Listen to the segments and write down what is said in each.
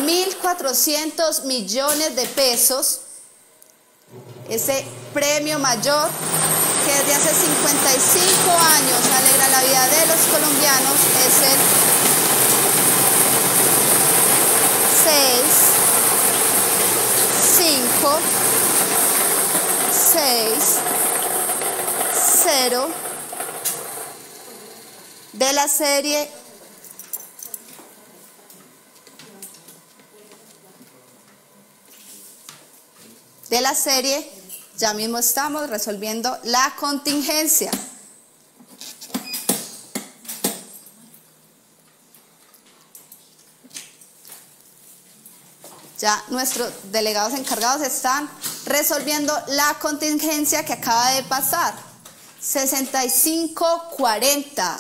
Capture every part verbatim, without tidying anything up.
mil cuatrocientos millones de pesos, ese premio mayor que desde hace cincuenta y cinco años alegra la vida de los colombianos, es el seis, cinco, seis, cero de la serie de la serie, ya mismo estamos resolviendo la contingencia. Ya nuestros delegados encargados están resolviendo la contingencia que acaba de pasar. sesenta y cinco cuarenta.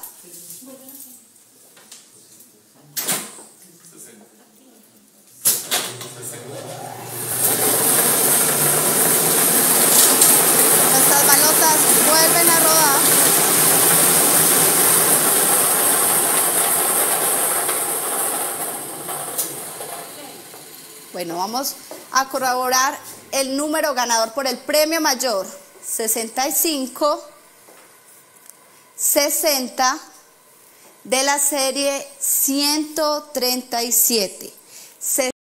Nuestras balotas vuelven a rodar. Bueno, vamos a corroborar el número ganador por el premio mayor. sesenta y cinco, sesenta de la serie ciento treinta y siete.